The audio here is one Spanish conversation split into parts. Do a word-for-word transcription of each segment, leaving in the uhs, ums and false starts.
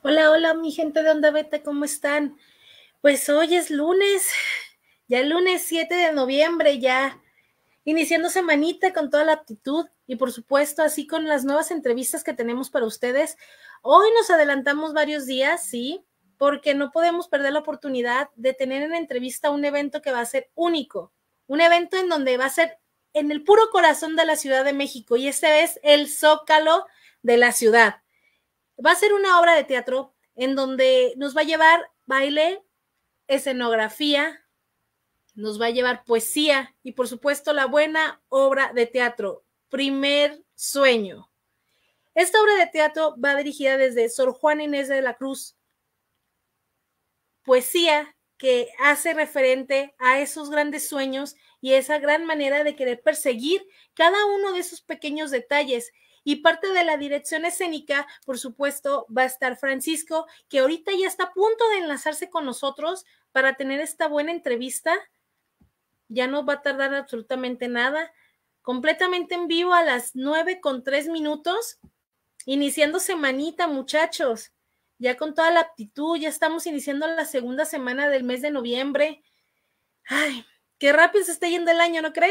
Hola, hola, mi gente de Onda Beta, ¿cómo están? Pues hoy es lunes, ya el lunes siete de noviembre, ya iniciando semanita con toda la actitud y por supuesto así con las nuevas entrevistas que tenemos para ustedes. Hoy nos adelantamos varios días, sí, porque no podemos perder la oportunidad de tener en entrevista un evento que va a ser único, un evento en donde va a ser en el puro corazón de la Ciudad de México y este es el Zócalo de la ciudad. Va a ser una obra de teatro en donde nos va a llevar baile, escenografía, nos va a llevar poesía y por supuesto la buena obra de teatro, Primer Sueño. Esta obra de teatro va dirigida desde Sor Juana Inés de la Cruz, poesía que hace referente a esos grandes sueños y esa gran manera de querer perseguir cada uno de esos pequeños detalles. Y parte de la dirección escénica, por supuesto, va a estar Francisco, que ahorita ya está a punto de enlazarse con nosotros para tener esta buena entrevista. Ya no va a tardar absolutamente nada. Completamente en vivo a las nueve con tres minutos. Iniciando semanita, muchachos. Ya con toda la aptitud, ya estamos iniciando la segunda semana del mes de noviembre. Ay, qué rápido se está yendo el año, ¿no creen?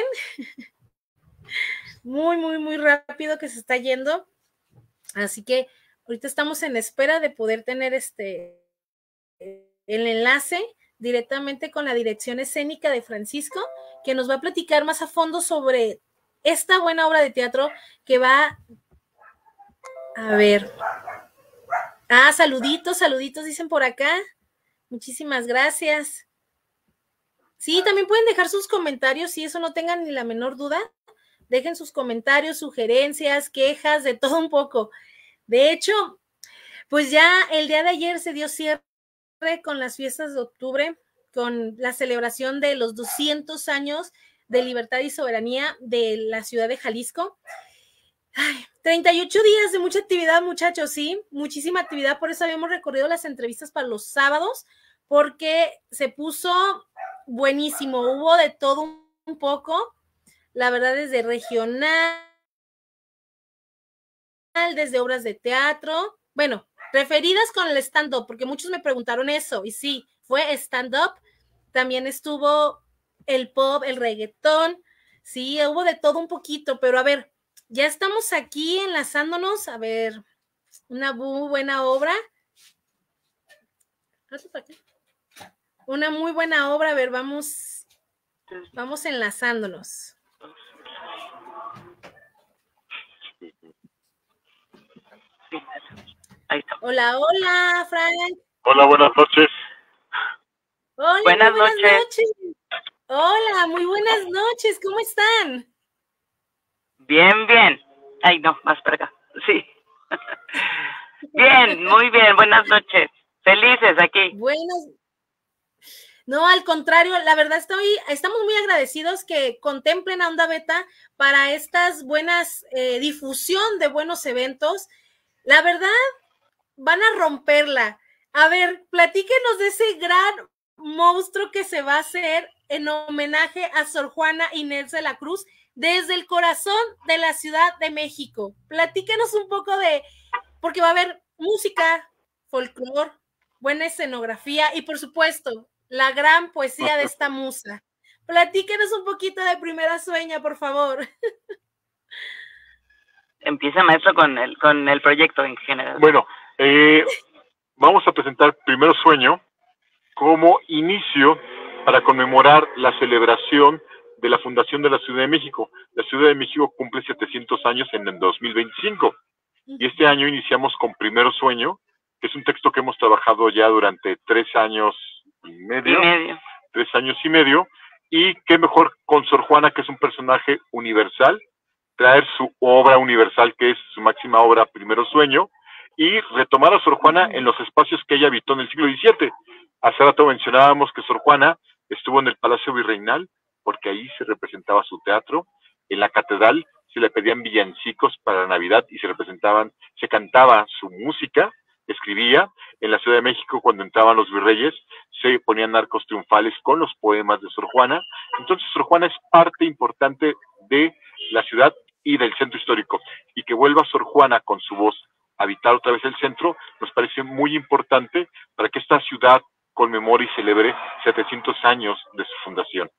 Muy, muy, muy rápido que se está yendo. Así que ahorita estamos en espera de poder tener este el enlace directamente con la dirección escénica de Francisco, que nos va a platicar más a fondo sobre esta buena obra de teatro que va a ver. Ah, saluditos, saluditos, dicen por acá. Muchísimas gracias. Sí, también pueden dejar sus comentarios, si eso no tengan ni la menor duda. Dejen sus comentarios, sugerencias, quejas, de todo un poco. De hecho, pues ya el día de ayer se dio cierre con las fiestas de octubre, con la celebración de los doscientos años de libertad y soberanía de la ciudad de Jalisco. Ay, treinta y ocho días de mucha actividad, muchachos, sí, muchísima actividad, por eso habíamos recorrido las entrevistas para los sábados, porque se puso buenísimo, hubo de todo un poco, la verdad, desde regional, desde obras de teatro, bueno, referidas con el stand-up, porque muchos me preguntaron eso, y sí, fue stand-up, también estuvo el pop, el reggaetón, sí, hubo de todo un poquito, pero a ver, ya estamos aquí enlazándonos, a ver, una muy buena obra. Una muy buena obra, a ver, vamos, vamos enlazándonos. Ahí está. Hola, hola, Frank. Hola, buenas noches. Hola, buenas, muy buenas noches. noches. Hola, muy buenas noches, ¿cómo están? Bien, bien. Ay, no, más para acá. Sí. Bien, muy bien, buenas noches. Felices aquí. Buenas. No, al contrario, la verdad estoy, estamos muy agradecidos que contemplen a Onda Beta para estas buenas eh, difusión de buenos eventos. La verdad, van a romperla. A ver, platíquenos de ese gran monstruo que se va a hacer en homenaje a Sor Juana Inés de la Cruz desde el corazón de la Ciudad de México. Platíquenos un poco de, porque va a haber música, folclore, buena escenografía y por supuesto, la gran poesía de esta musa. Platíquenos un poquito de Primera Sueña, por favor. Empieza, maestro, con el, con el proyecto en general. Bueno, eh, vamos a presentar Primero Sueño como inicio para conmemorar la celebración de la fundación de la Ciudad de México. La Ciudad de México cumple setecientos años en el dos mil veinticinco y este año iniciamos con Primero Sueño, que es un texto que hemos trabajado ya durante tres años y medio, y medio. tres años y medio, y qué mejor con Sor Juana, que es un personaje universal, traer su obra universal, que es su máxima obra, Primero Sueño, y retomar a Sor Juana en los espacios que ella habitó en el siglo diecisiete. Hace rato mencionábamos que Sor Juana estuvo en el Palacio Virreinal, porque ahí se representaba su teatro. En la catedral se le pedían villancicos para la Navidad y se representaban, se cantaba su música, escribía. En la Ciudad de México, cuando entraban los virreyes, se ponían arcos triunfales con los poemas de Sor Juana. Entonces Sor Juana es parte importante de la ciudad y del centro histórico, y que vuelva Sor Juana con su voz habitar otra vez el centro, nos parece muy importante para que esta ciudad conmemore y celebre setecientos años de su fundación.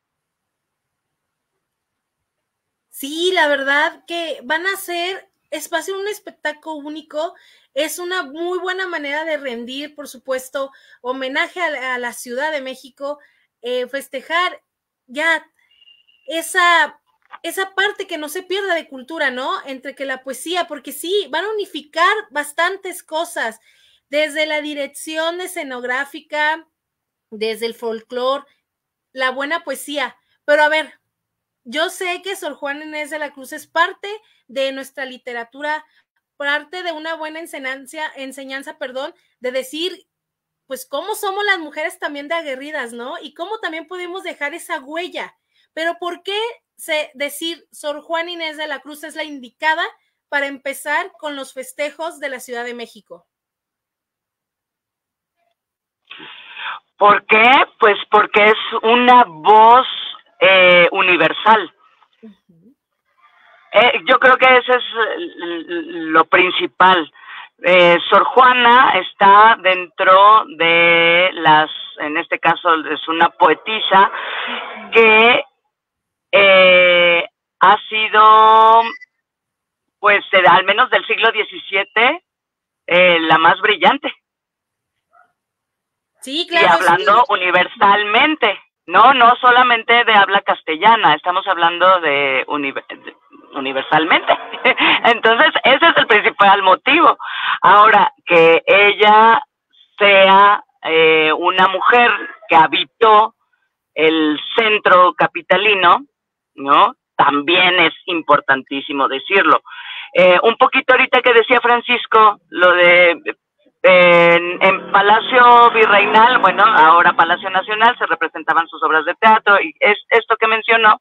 Sí, la verdad que van a ser, es, va a ser un espectáculo único, es una muy buena manera de rendir, por supuesto, homenaje a la, a la Ciudad de México, eh, festejar ya esa, esa parte que no se pierda de cultura, ¿no? Entre que la poesía, porque sí, van a unificar bastantes cosas, desde la dirección escenográfica, desde el folclore, la buena poesía, pero a ver, yo sé que Sor Juana Inés de la Cruz es parte de nuestra literatura, parte de una buena enseñanza, enseñanza, perdón, de decir, pues, cómo somos las mujeres también de aguerridas, ¿no? Y cómo también podemos dejar esa huella. Pero ¿por qué se, decir Sor Juana Inés de la Cruz es la indicada para empezar con los festejos de la Ciudad de México? ¿Por qué? Pues porque es una voz eh, universal. Uh-huh. Eh, yo creo que ese es lo principal. Eh, Sor Juana está dentro de las, en este caso es una poetisa que eh, ha sido, pues, al menos del siglo diecisiete, eh, la más brillante. Sí, claro. Y hablando sí. universalmente, no, no solamente de habla castellana, estamos hablando de, uni de universalmente. Entonces, ese es el principal motivo. Ahora, que ella sea eh, una mujer que habitó el centro capitalino, ¿no? También es importantísimo decirlo. Eh, un poquito ahorita que decía Francisco, lo de en, en Palacio Virreinal, bueno, ahora Palacio Nacional, se representaban sus obras de teatro, y es esto que mencionó,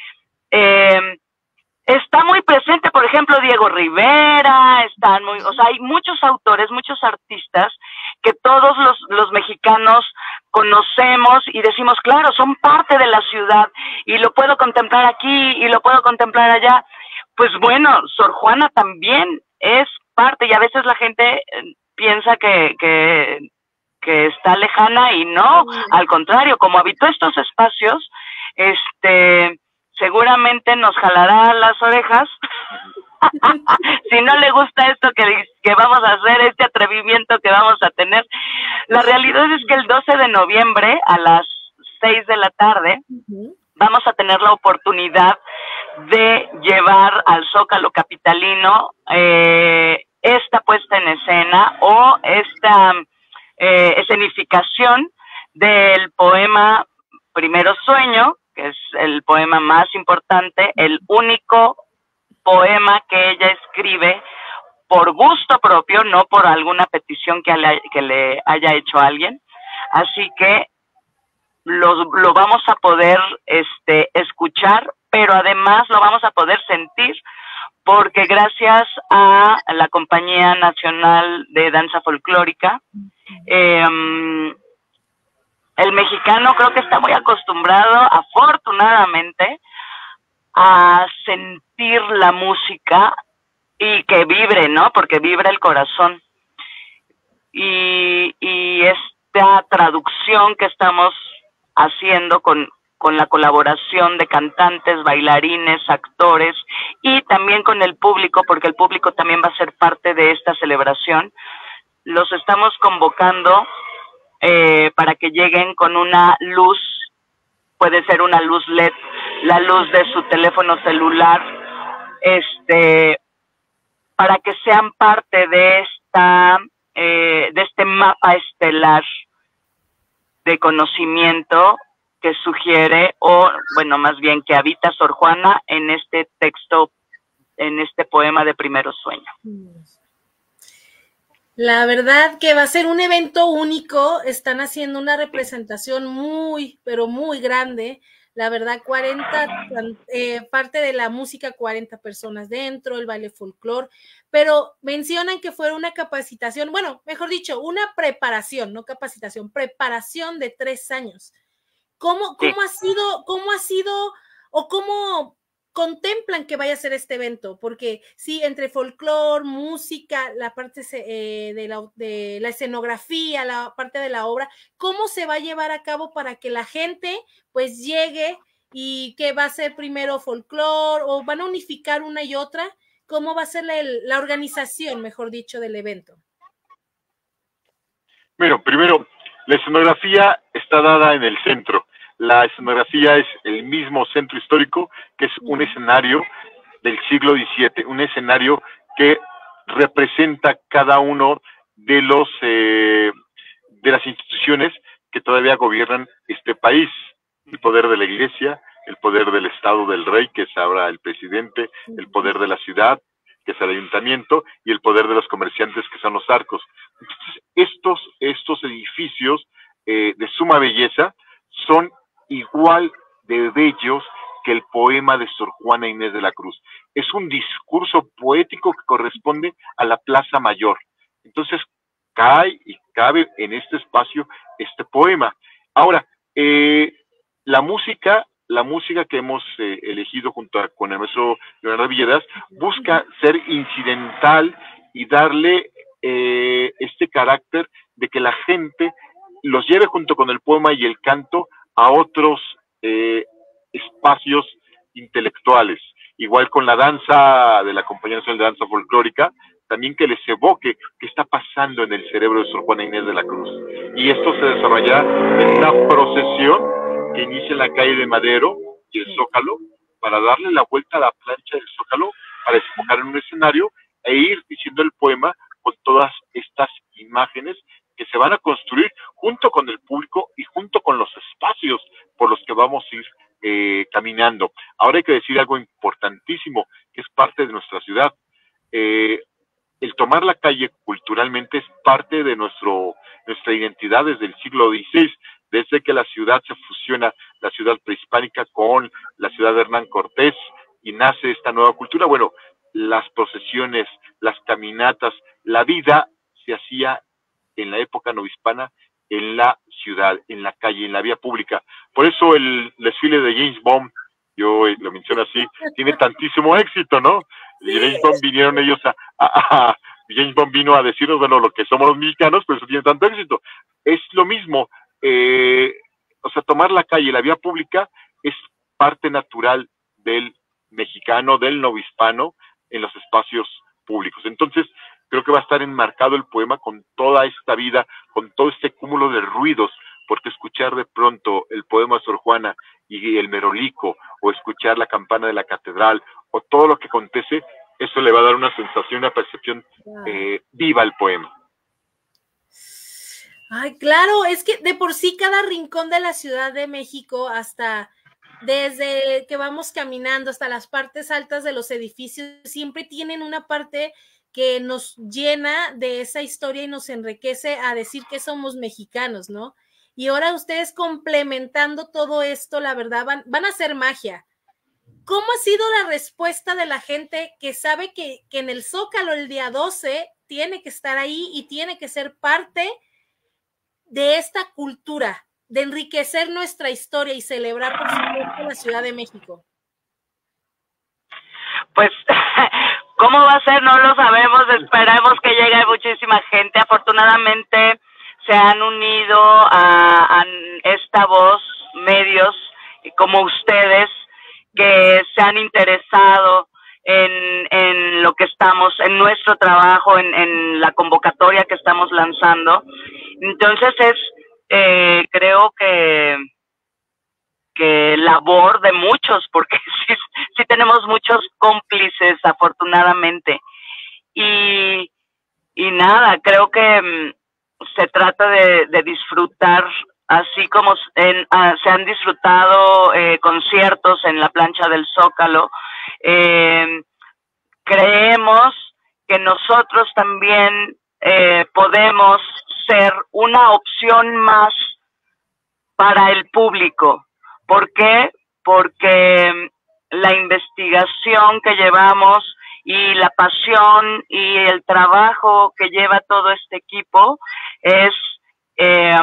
eh, está muy presente, por ejemplo, Diego Rivera, están muy, o sea, hay muchos autores, muchos artistas que todos los, los mexicanos conocemos y decimos, claro, son parte de la ciudad y lo puedo contemplar aquí y lo puedo contemplar allá. Pues bueno, Sor Juana también es parte, y a veces la gente piensa que, que, que está lejana, y no, al contrario, como habitó estos espacios, este... seguramente nos jalará las orejas si no le gusta esto que, que vamos a hacer, este atrevimiento que vamos a tener. La realidad es que el doce de noviembre a las seis de la tarde uh-huh. vamos a tener la oportunidad de llevar al Zócalo capitalino eh, esta puesta en escena o esta eh, escenificación del poema Primero Sueño, que es el poema más importante, el único poema que ella escribe por gusto propio, no por alguna petición que le, que le haya hecho alguien. Así que lo, lo vamos a poder este, escuchar, pero además lo vamos a poder sentir, porque gracias a la Compañía Nacional de Danza Folclórica, eh, el mexicano creo que está muy acostumbrado, afortunadamente, a sentir la música y que vibre, ¿no? Porque vibra el corazón. Y, y esta traducción que estamos haciendo con, con la colaboración de cantantes, bailarines, actores y también con el público, porque el público también va a ser parte de esta celebración, los estamos convocando Eh, para que lleguen con una luz, puede ser una luz L E D, la luz de su teléfono celular, este, para que sean parte de esta, eh, de este mapa estelar de conocimiento que sugiere, o bueno, más bien que habita Sor Juana en este texto, en este poema de Primero Sueño. La verdad que va a ser un evento único, están haciendo una representación muy, pero muy grande, la verdad, cuarenta, eh, parte de la música, cuarenta personas dentro, el baile folclore, pero mencionan que fue una capacitación, bueno, mejor dicho, una preparación, no capacitación, preparación de tres años. ¿Cómo, cómo ha sido, cómo ha sido, o cómo contemplan que vaya a ser este evento? Porque sí, entre folclore, música, la parte eh, de, la, de la escenografía, la parte de la obra, ¿cómo se va a llevar a cabo para que la gente pues llegue y que va a ser primero folclore o van a unificar una y otra? ¿Cómo va a ser la, la organización, mejor dicho, del evento? Bueno, primero, la escenografía está dada en el centro. La escenografía es el mismo centro histórico, que es un escenario del siglo diecisiete, un escenario que representa cada uno de los eh, de las instituciones que todavía gobiernan este país. El poder de la iglesia, el poder del Estado del Rey, que es ahora el presidente, el poder de la ciudad, que es el ayuntamiento, y el poder de los comerciantes, que son los arcos. Entonces, estos, estos edificios eh, de suma belleza son igual de bellos que el poema de Sor Juana Inés de la Cruz. Es un discurso poético que corresponde a la Plaza Mayor. Entonces, cae y cabe en este espacio este poema. Ahora, eh, la música, la música que hemos eh, elegido junto a, con el maestro Leonardo Villedas, busca ser incidental y darle eh, este carácter de que la gente los lleve junto con el poema y el canto a otros eh, espacios intelectuales. Igual con la danza de la Compañía Nacional de Danza Folclórica, también que les evoque qué está pasando en el cerebro de Sor Juana Inés de la Cruz. Y esto se desarrollará en una procesión que inicia en la calle de Madero y el Zócalo, para darle la vuelta a la plancha del Zócalo, para desembocar en un escenario e ir diciendo el poema con todas estas imágenes que se van a construir junto con el público y junto con los espacios por los que vamos a ir eh, caminando. Ahora hay que decir algo importantísimo, que es parte de nuestra ciudad. Eh, el tomar la calle culturalmente es parte de nuestro nuestra identidad desde el siglo dieciséis, desde que la ciudad se fusiona, la ciudad prehispánica con la ciudad de Hernán Cortés, y nace esta nueva cultura. Bueno, las procesiones, las caminatas, la vida se hacía en la época novohispana en la ciudad, en la calle, en la vía pública. Por eso el desfile de James Bond, yo lo menciono así, tiene tantísimo éxito, ¿no? Y James Bond vinieron ellos a, a, a James Bond vino a decirnos, bueno, lo que somos los mexicanos, pero eso tiene tanto éxito. Es lo mismo, eh, o sea, tomar la calle, la vía pública, es parte natural del mexicano, del novohispano, en los espacios públicos. Entonces, creo que va a estar enmarcado el poema con toda esta vida, con todo este cúmulo de ruidos, porque escuchar de pronto el poema de Sor Juana y el merolico, o escuchar la campana de la catedral, o todo lo que acontece, eso le va a dar una sensación, una percepción eh, viva al poema. Ay, claro, es que de por sí cada rincón de la Ciudad de México, hasta desde que vamos caminando hasta las partes altas de los edificios, siempre tienen una parte que nos llena de esa historia y nos enriquece a decir que somos mexicanos, ¿no? Y ahora ustedes complementando todo esto, la verdad, van, van a hacer magia. ¿Cómo ha sido la respuesta de la gente que sabe que, que en el Zócalo el día doce tiene que estar ahí y tiene que ser parte de esta cultura, de enriquecer nuestra historia y celebrar, por supuesto, la Ciudad de México? Pues, ¿cómo va a ser? No lo sabemos, esperemos que llegue muchísima gente. Afortunadamente se han unido a, a esta voz medios como ustedes, que se han interesado en, en lo que estamos, en nuestro trabajo, en, en la convocatoria que estamos lanzando. Entonces es, eh, creo que, que labor de muchos, porque sí, sí tenemos muchos cómplices, afortunadamente. Y, y nada, creo que um, se trata de, de disfrutar, así como en, uh, se han disfrutado eh, conciertos en la plancha del Zócalo. Eh, creemos que nosotros también eh, podemos ser una opción más para el público. ¿Por qué? Porque la investigación que llevamos y la pasión y el trabajo que lleva todo este equipo es, eh,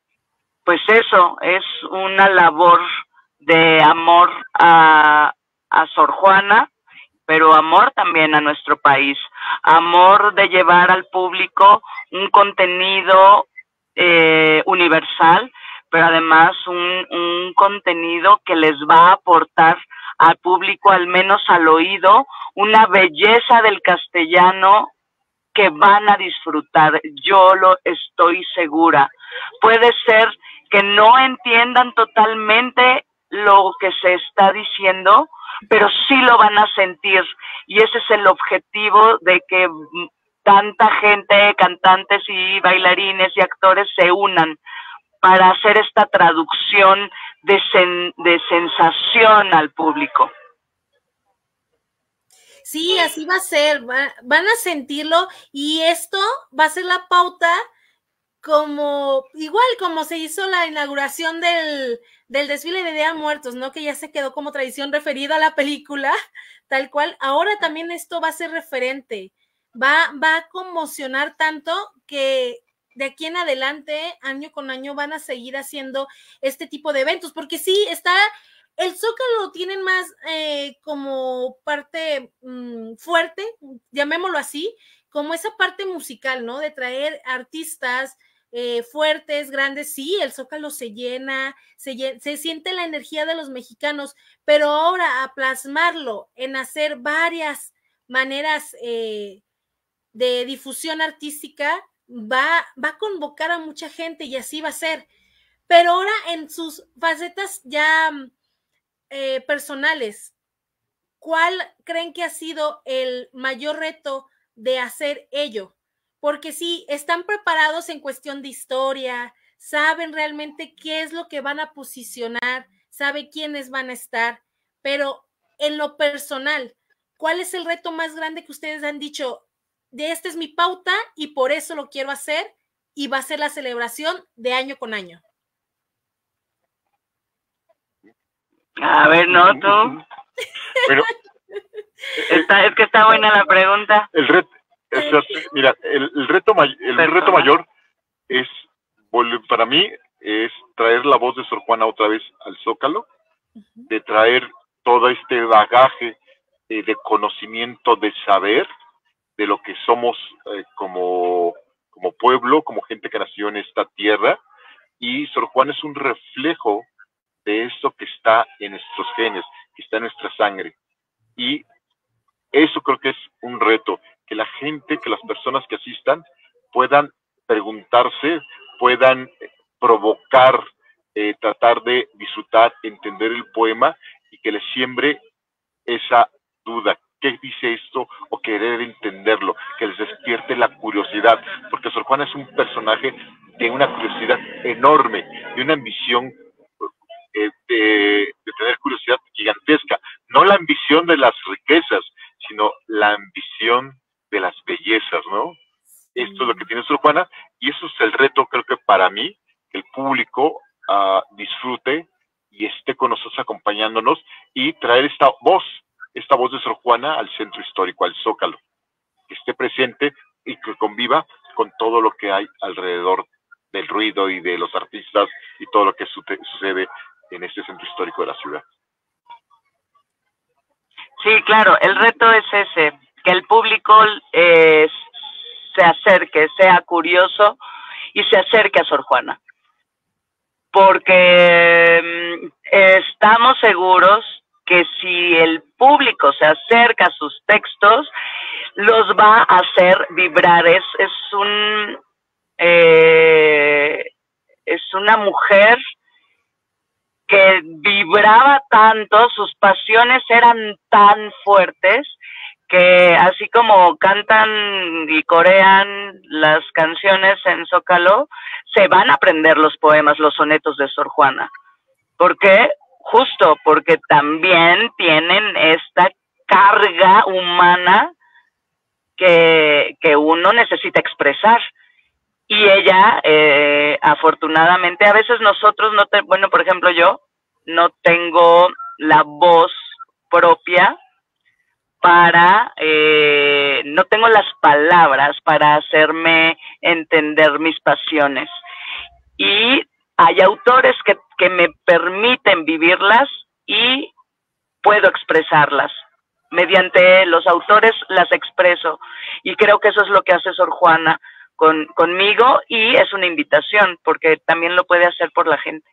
pues eso, es una labor de amor a, a Sor Juana, pero amor también a nuestro país, amor de llevar al público un contenido eh, universal, pero además un, un contenido que les va a aportar al público, al menos al oído, una belleza del castellano que van a disfrutar. Yo lo estoy segura. Puede ser que no entiendan totalmente lo que se está diciendo, pero sí lo van a sentir, y ese es el objetivo de que tanta gente, cantantes y bailarines y actores se unan para hacer esta traducción de, sen, de sensación al público. Sí, así va a ser, va, van a sentirlo, y esto va a ser la pauta, como igual como se hizo la inauguración del, del desfile de Día de Muertos, ¿no? Que ya se quedó como tradición referida a la película, tal cual. Ahora también esto va a ser referente, va, va a conmocionar tanto que de aquí en adelante, año con año, van a seguir haciendo este tipo de eventos, porque sí, está, el Zócalo lo tienen más eh, como parte mmm, fuerte, llamémoslo así, como esa parte musical, ¿no? De traer artistas eh, fuertes, grandes. Sí, el Zócalo se llena, se, llena, se siente la energía de los mexicanos, pero ahora a plasmarlo en hacer varias maneras eh, de difusión artística, va, va a convocar a mucha gente, y así va a ser. Pero ahora en sus facetas ya eh, personales, ¿cuál creen que ha sido el mayor reto de hacer ello? Porque sí, están preparados en cuestión de historia, saben realmente qué es lo que van a posicionar, saben quiénes van a estar, pero en lo personal, ¿cuál es el reto más grande que ustedes han dicho? De esta es mi pauta y por eso lo quiero hacer, y va a ser la celebración de año con año. A ver, no, tú. Bueno, está, es que está buena la pregunta. El reto, es, mira, el, el reto, el reto mayor es, para mí, es traer la voz de Sor Juana otra vez al Zócalo, de traer todo este bagaje eh, de conocimiento, de saber de lo que somos eh, como, como pueblo, como gente que nació en esta tierra, y Sor Juana es un reflejo de eso que está en nuestros genes, que está en nuestra sangre. Y eso creo que es un reto, que la gente, que las personas que asistan puedan preguntarse, puedan provocar, eh, tratar de disfrutar, entender el poema, y que les siembre esa duda, ¿qué dice esto? O querer entenderlo, que les despierte la curiosidad, porque Sor Juana es un personaje de una curiosidad enorme, de una ambición eh, de, de tener curiosidad gigantesca, no la ambición de las riquezas, sino la ambición de las bellezas, ¿no? Esto es lo que tiene Sor Juana, y eso es el reto, creo que para mí, que el público uh, disfrute y esté con nosotros acompañándonos, y traer esta voz, esta voz de Sor Juana al centro histórico, al Zócalo, que esté presente y que conviva con todo lo que hay alrededor del ruido y de los artistas y todo lo que su sucede en este centro histórico de la ciudad. Sí, claro, el reto es ese, que el público eh, se acerque, sea curioso y se acerque a Sor Juana, porque eh, estamos seguros que si el público se acerca a sus textos, los va a hacer vibrar. Es, es un eh, es una mujer que vibraba tanto, sus pasiones eran tan fuertes, que así como cantan y corean las canciones en Zócalo, se van a aprender los poemas, los sonetos de Sor Juana. ¿Por qué? Justo porque también tienen esta carga humana que, que uno necesita expresar. Y ella, eh, afortunadamente, a veces nosotros no te, bueno, por ejemplo, yo no tengo la voz propia para, eh, no tengo las palabras para hacerme entender mis pasiones. Y hay autores que, que me permiten vivirlas, y puedo expresarlas. Mediante los autores las expreso, y creo que eso es lo que hace Sor Juana con, conmigo, y es una invitación, porque también lo puede hacer por la gente.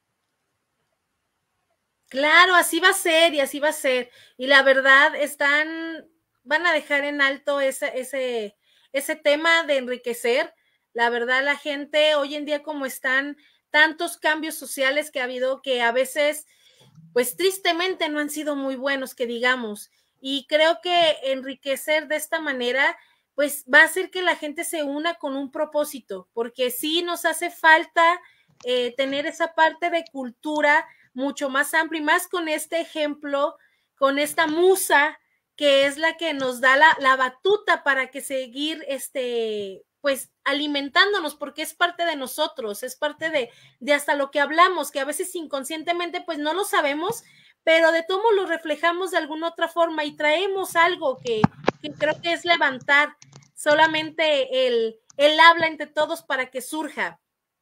Claro, así va a ser, y así va a ser, y la verdad están, van a dejar en alto ese, ese, ese tema de enriquecer. La verdad, la gente hoy en día, como están tantos cambios sociales que ha habido, que a veces, pues tristemente no han sido muy buenos, que digamos, y creo que enriquecer de esta manera, pues va a hacer que la gente se una con un propósito, porque sí nos hace falta eh, tener esa parte de cultura mucho más amplia, y más con este ejemplo, con esta musa, que es la que nos da la, la batuta para que seguir, este, pues, alimentándonos, porque es parte de nosotros, es parte de, de hasta lo que hablamos, que a veces inconscientemente, pues, no lo sabemos, pero de todo lo reflejamos de alguna otra forma, y traemos algo que, que creo que es levantar solamente el, el habla entre todos para que surja.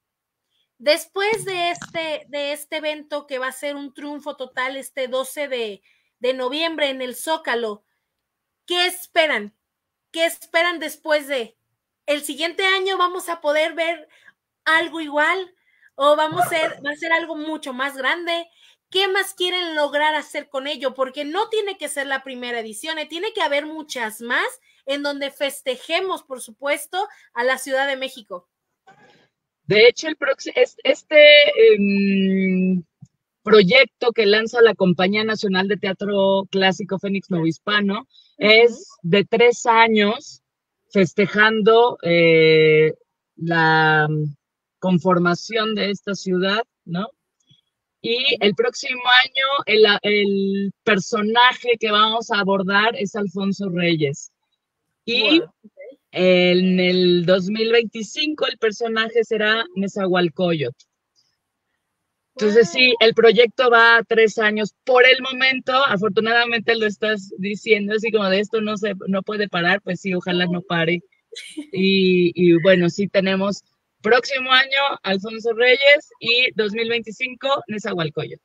Después de este, de este evento, que va a ser un triunfo total este doce de, de noviembre en el Zócalo, ¿qué esperan? ¿Qué esperan después de? ¿El siguiente año vamos a poder ver algo igual? ¿O vamos a ser, va a ser algo mucho más grande? ¿Qué más quieren lograr hacer con ello? Porque no tiene que ser la primera edición, ¿eh? Tiene que haber muchas más en donde festejemos, por supuesto, a la Ciudad de México. De hecho, el este um, proyecto que lanza la Compañía Nacional de Teatro Clásico Fénix Novohispano uh-huh. es de tres años festejando eh, la conformación de esta ciudad, ¿no? Y el próximo año el, el personaje que vamos a abordar es Alfonso Reyes. Y wow. En el dos mil veinticinco el personaje será Nezahualcóyotl. Entonces wow. sí, el proyecto va a tres años. Por el momento, afortunadamente lo estás diciendo, así como de esto no se no puede parar, pues sí, ojalá no pare. Y, y bueno, sí tenemos próximo año Alfonso Reyes y dos mil veinticinco Nezahualcóyotl.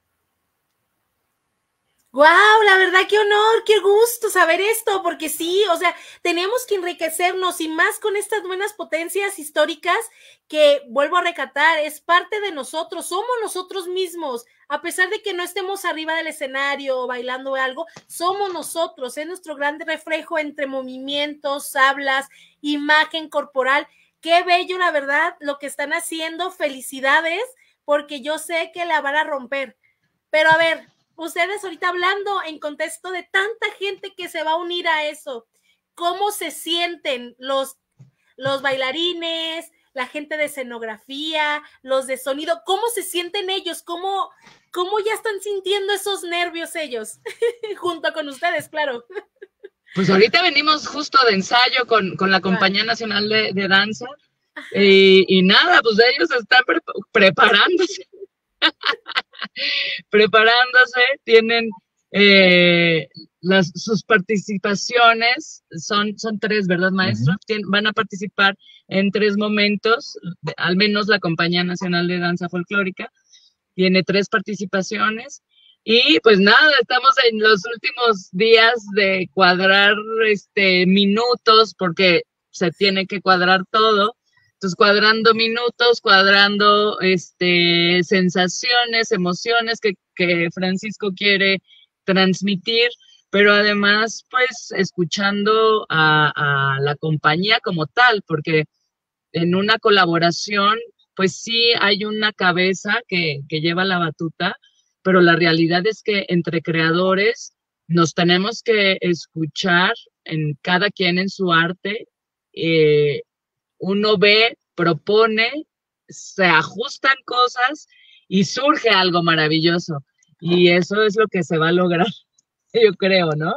Wow, la verdad, qué honor, qué gusto saber esto, porque sí, o sea, tenemos que enriquecernos, y más con estas buenas potencias históricas que, vuelvo a recatar, es parte de nosotros, somos nosotros mismos, a pesar de que no estemos arriba del escenario o bailando algo, somos nosotros, es nuestro gran reflejo entre movimientos, hablas, imagen corporal. Qué bello, la verdad, lo que están haciendo, felicidades, porque yo sé que la van a romper. Pero a ver, ustedes ahorita hablando en contexto de tanta gente que se va a unir a eso, ¿cómo se sienten los, los bailarines, la gente de escenografía, los de sonido? ¿Cómo se sienten ellos? ¿Cómo, cómo ya están sintiendo esos nervios ellos? Junto con ustedes, claro. Pues ahorita venimos justo de ensayo con, con la Compañía Nacional de, de Danza, y, y nada, pues ellos están pre preparándose. preparándose, tienen eh, las, sus participaciones, son, son tres, ¿verdad, maestro? Uh-huh. Tien, van a participar en tres momentos, de, al menos la Compañía Nacional de Danza Folclórica tiene tres participaciones, y pues nada, estamos en los últimos días de cuadrar este, minutos, porque se tiene que cuadrar todo. Entonces, cuadrando minutos, cuadrando este, sensaciones, emociones que, que Francisco quiere transmitir, pero además, pues, escuchando a, a la compañía como tal, porque en una colaboración, pues sí hay una cabeza que, que lleva la batuta, pero la realidad es que entre creadores nos tenemos que escuchar en cada quien en su arte. eh, Uno ve, propone, se ajustan cosas y surge algo maravilloso. Y eso es lo que se va a lograr, yo creo, ¿no?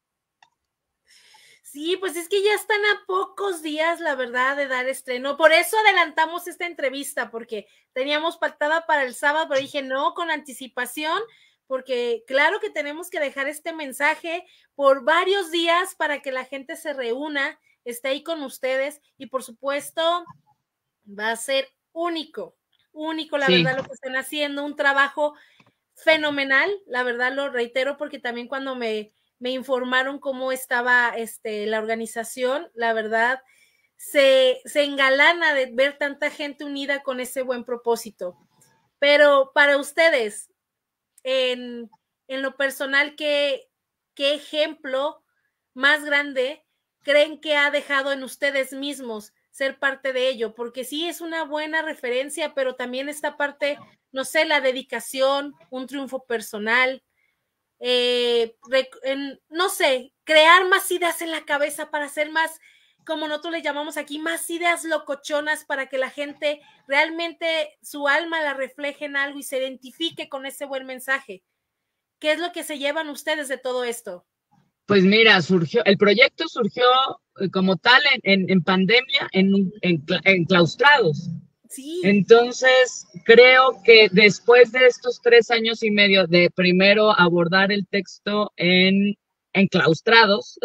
Sí, pues es que ya están a pocos días, la verdad, de dar estreno. Por eso adelantamos esta entrevista, porque teníamos pactada para el sábado, pero dije no, con anticipación, porque claro que tenemos que dejar este mensaje por varios días para que la gente se reúna, esté ahí con ustedes, y por supuesto va a ser único, único, la sí. verdad, lo que están haciendo, un trabajo fenomenal, la verdad lo reitero, porque también cuando me, me informaron cómo estaba este, la organización, la verdad se, se engalana de ver tanta gente unida con ese buen propósito. Pero para ustedes, en, en lo personal, ¿qué, qué ejemplo más grande creen que ha dejado en ustedes mismos ser parte de ello? Porque sí es una buena referencia, pero también esta parte, no sé, la dedicación, un triunfo personal, eh, en, no sé, crear más ideas en la cabeza para hacer más, como nosotros le llamamos aquí, más ideas locochonas para que la gente realmente su alma la refleje en algo y se identifique con ese buen mensaje. ¿Qué es lo que se llevan ustedes de todo esto? Pues mira, surgió, el proyecto surgió como tal en, en, en pandemia, en, en, en claustrados. Sí. Entonces, creo que después de estos tres años y medio de primero abordar el texto en enclaustrados,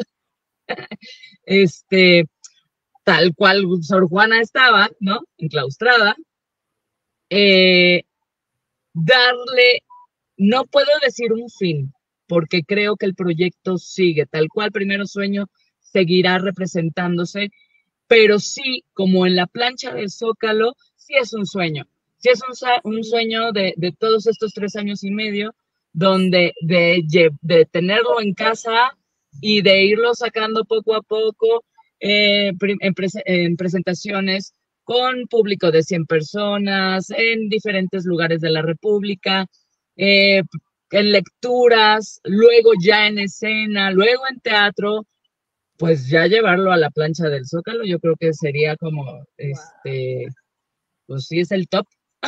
este, tal cual Sor Juana estaba, ¿no? Enclaustrada, eh, darle, no puedo decir un fin, porque creo que el proyecto sigue, tal cual Primero Sueño seguirá representándose, pero sí, como en la plancha del Zócalo, sí es un sueño, sí es un, un sueño de, de todos estos tres años y medio, donde de, de tenerlo en casa y de irlo sacando poco a poco eh, en, pre en presentaciones con público de cien personas, en diferentes lugares de la República, eh, en lecturas, luego ya en escena, luego en teatro, pues ya llevarlo a la plancha del Zócalo, yo creo que sería como, wow. este, pues sí es el top.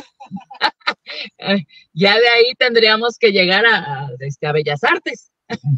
Ya de ahí tendríamos que llegar a, a, este, a Bellas Artes.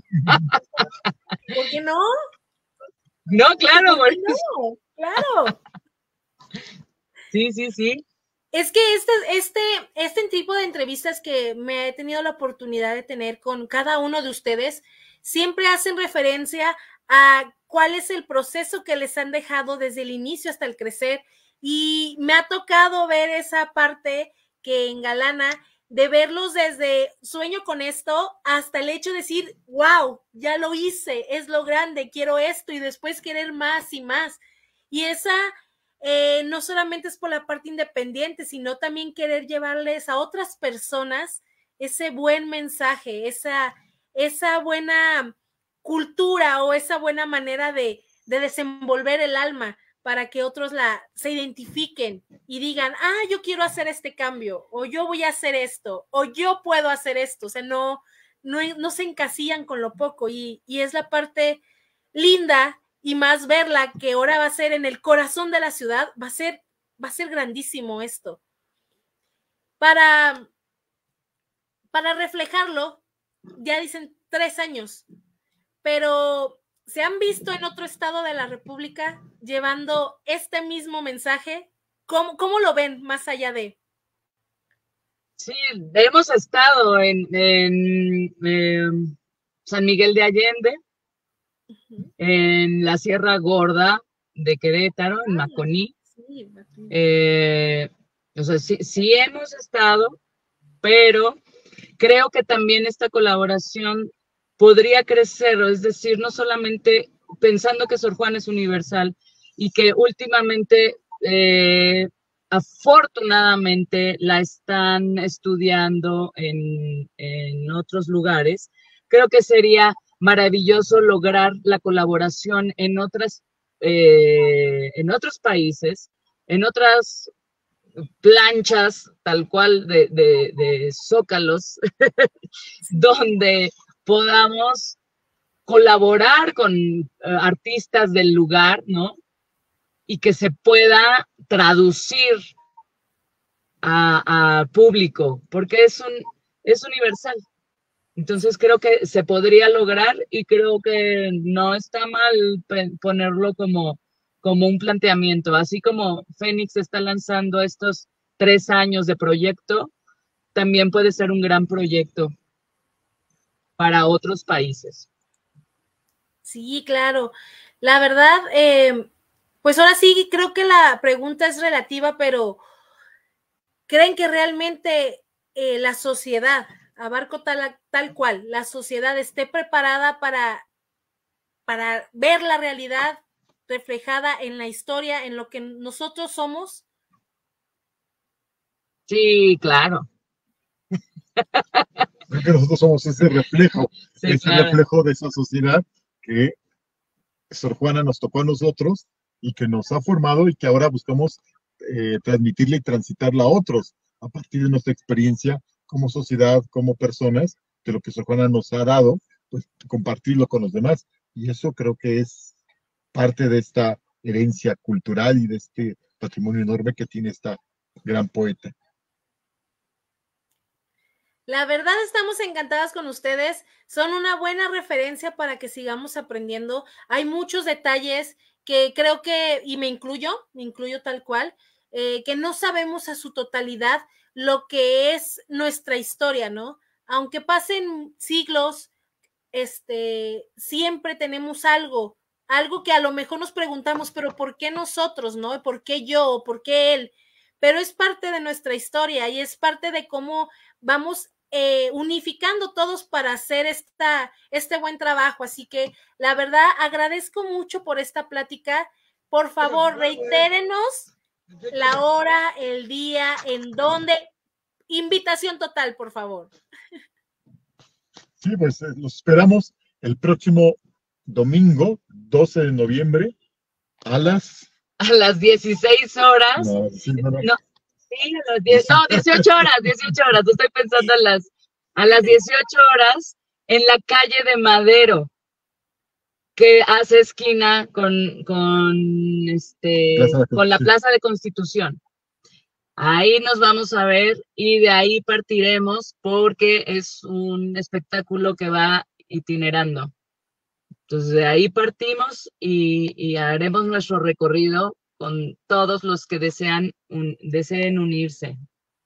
¿Por qué no? No, claro. ¿Por qué no? Claro. Sí, sí, sí. Es que este, este, este tipo de entrevistas que me he tenido la oportunidad de tener con cada uno de ustedes, siempre hacen referencia a cuál es el proceso que les han dejado desde el inicio hasta el crecer, y me ha tocado ver esa parte que engalana de verlos desde sueño con esto hasta el hecho de decir, wow, ya lo hice, es lo grande, quiero esto, y después querer más y más. Y esa eh, no solamente es por la parte independiente, sino también querer llevarles a otras personas ese buen mensaje, esa, esa buena cultura o esa buena manera de, de desenvolver el alma para que otros la, se identifiquen y digan, ah, yo quiero hacer este cambio, o yo voy a hacer esto, o yo puedo hacer esto. O sea, no, no, no se encasillan con lo poco, y, y es la parte linda, y más verla que ahora va a ser en el corazón de la ciudad, va a ser, va a ser grandísimo esto. Para, para reflejarlo, ya dicen tres años, pero ¿se han visto en otro estado de la República llevando este mismo mensaje? ¿Cómo, cómo lo ven más allá de? Sí, hemos estado en, en, en San Miguel de Allende, uh-huh. en la Sierra Gorda de Querétaro, en Maconí. Sí, eh, o sea, sí, sí hemos estado, pero creo que también esta colaboración podría crecer, es decir, no solamente pensando que Sor Juana es universal y que últimamente, eh, afortunadamente, la están estudiando en, en otros lugares. Creo que sería maravilloso lograr la colaboración en otras, eh, en otros países, en otras planchas, tal cual de, de, de zócalos, donde podamos colaborar con uh, artistas del lugar, ¿no? Y que se pueda traducir a, a público, porque es, un, es universal. Entonces creo que se podría lograr, y creo que no está mal ponerlo como, como un planteamiento. Así como Fénix está lanzando estos tres años de proyecto, también puede ser un gran proyecto para otros países. Sí, claro. La verdad, eh, pues ahora sí creo que la pregunta es relativa, pero ¿creen que realmente eh, la sociedad abarco tal, tal cual, la sociedad esté preparada para, para ver la realidad reflejada en la historia, en lo que nosotros somos. Sí, claro. Creo que nosotros somos ese reflejo, Sí, ese claro. reflejo de esa sociedad que Sor Juana nos tocó a nosotros y que nos ha formado y que ahora buscamos eh, transmitirla y transitarla a otros a partir de nuestra experiencia como sociedad, como personas, de lo que Sor Juana nos ha dado, pues compartirlo con los demás. Y eso creo que es parte de esta herencia cultural y de este patrimonio enorme que tiene esta gran poeta. La verdad estamos encantadas con ustedes, son una buena referencia para que sigamos aprendiendo. Hay muchos detalles que creo que, y me incluyo, me incluyo tal cual, eh, que no sabemos a su totalidad lo que es nuestra historia, ¿no? Aunque pasen siglos, este, siempre tenemos algo, algo que a lo mejor nos preguntamos, pero ¿por qué nosotros, no? ¿Por qué yo? ¿Por qué él? Pero es parte de nuestra historia y es parte de cómo vamos eh, unificando todos para hacer esta, este buen trabajo. Así que la verdad agradezco mucho por esta plática. Por favor, reitérenos la hora, el día, en dónde. Invitación total, por favor. Sí, pues eh, los esperamos el próximo domingo, doce de noviembre, a las... A las dieciséis horas. No, sí, no, no. No, sí, a las diez, no, dieciocho horas, dieciocho horas, estoy pensando en las, a las dieciocho horas en la calle de Madero, que hace esquina con, con, este, Plaza de con la Constitución. Plaza de Constitución. Ahí nos vamos a ver y de ahí partiremos porque es un espectáculo que va itinerando. Entonces de ahí partimos y, y haremos nuestro recorrido con todos los que desean un, deseen unirse.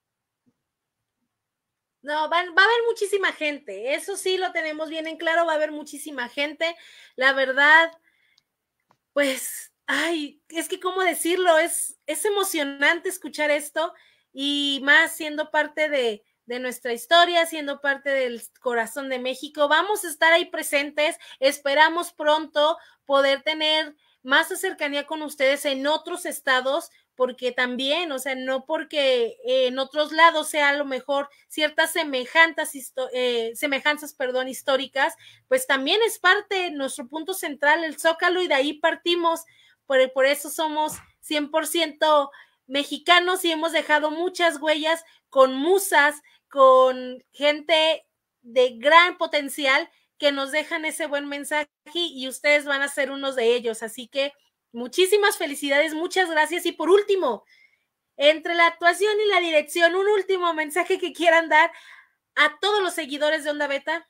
No, va, va, a haber muchísima gente, eso sí lo tenemos bien en claro, va a haber muchísima gente, la verdad, pues, ay, es que cómo decirlo, es, es emocionante escuchar esto y más siendo parte de, de nuestra historia, siendo parte del corazón de México, vamos a estar ahí presentes, esperamos pronto poder tener más cercanía con ustedes en otros estados, porque también, o sea, no porque eh, en otros lados sea a lo mejor ciertas semejanzas, eh, semejanzas, perdón, históricas, pues también es parte de nuestro punto central, el Zócalo, y de ahí partimos, por, por eso somos cien por ciento mexicanos y hemos dejado muchas huellas con musas, con gente de gran potencial que nos dejan ese buen mensaje y ustedes van a ser unos de ellos, así que muchísimas felicidades, muchas gracias. Y por último, entre la actuación y la dirección, un último mensaje que quieran dar a todos los seguidores de Onda Beta.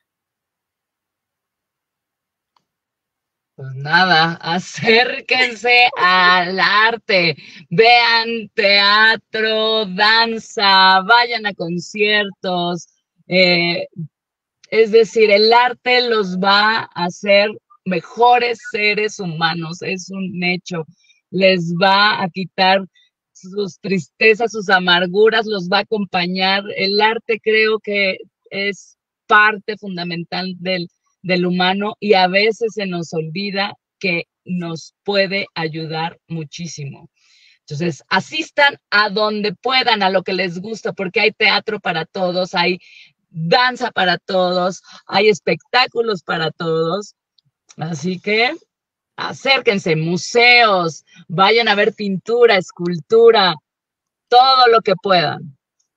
Pues nada, acérquense al arte, vean teatro, danza, vayan a conciertos, eh, es decir, el arte los va a hacer mejores seres humanos, es un hecho, les va a quitar sus tristezas, sus amarguras, los va a acompañar. El arte creo que es parte fundamental del, del humano y a veces se nos olvida que nos puede ayudar muchísimo. Entonces, asistan a donde puedan, a lo que les gusta, porque hay teatro para todos, hay danza para todos, hay espectáculos para todos. Así que acérquense, museos, vayan a ver pintura, escultura, todo lo que puedan.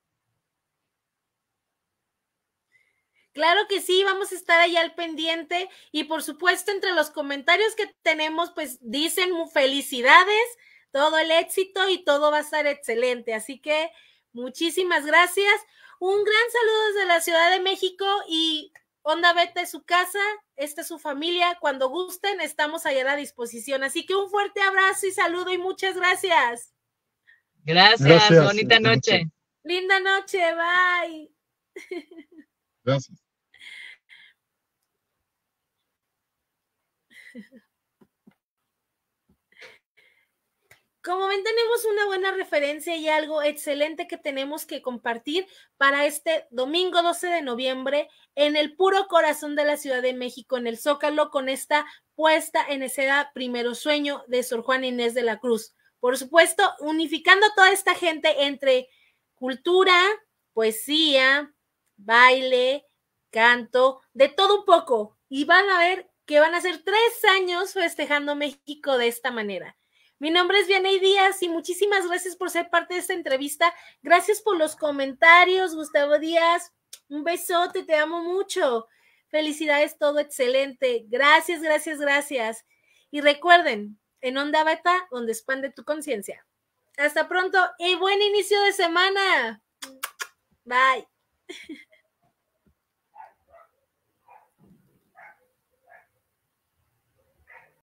Claro que sí, vamos a estar ahí al pendiente y por supuesto entre los comentarios que tenemos pues dicen felicidades, todo el éxito y todo va a estar excelente, así que muchísimas gracias, un gran saludo desde la Ciudad de México y Onda Beta es su casa, esta es su familia, cuando gusten estamos allá a la disposición, así que un fuerte abrazo y saludo y muchas gracias. Gracias, Gracias, bonita noche. noche. Linda noche, bye. Gracias. como ven, tenemos una buena referencia y algo excelente que tenemos que compartir para este domingo doce de noviembre en el puro corazón de la Ciudad de México, en el Zócalo, con esta puesta en escena Primero Sueño de Sor Juana Inés de la Cruz. Por supuesto, unificando a toda esta gente entre cultura, poesía, baile, canto, de todo un poco. Y van a ver que van a ser tres años festejando México de esta manera. Mi nombre es Vianey Díaz y muchísimas gracias por ser parte de esta entrevista. Gracias por los comentarios, Gustavo Díaz. Un besote, te amo mucho. Felicidades, todo excelente. Gracias, gracias, gracias. Y recuerden, en Onda Beta, donde expande tu conciencia. Hasta pronto y buen inicio de semana. Bye.